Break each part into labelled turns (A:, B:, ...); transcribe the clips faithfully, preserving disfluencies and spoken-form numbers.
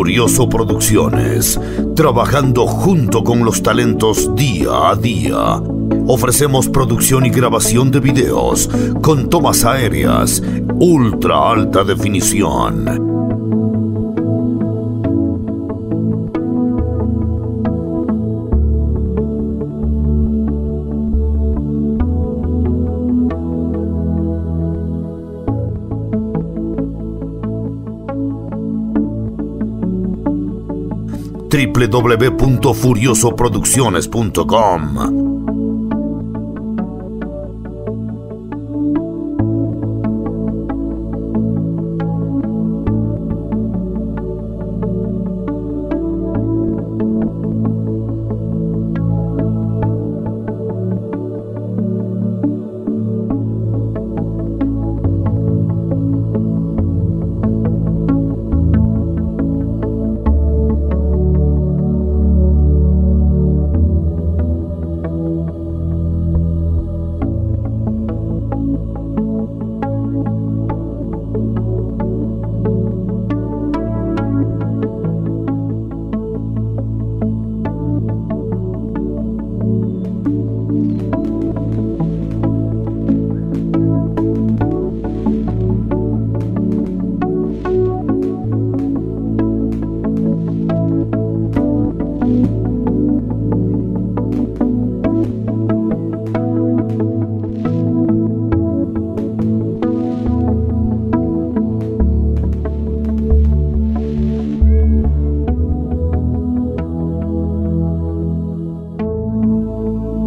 A: Furioso Producciones, trabajando junto con los talentos día a día. Ofrecemos producción y grabación de videos con tomas aéreas, ultra alta definición. w w w punto furioso producciones punto com.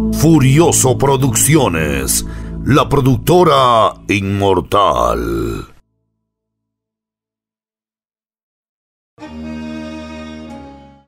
A: Furioso Producciones, la productora inmortal.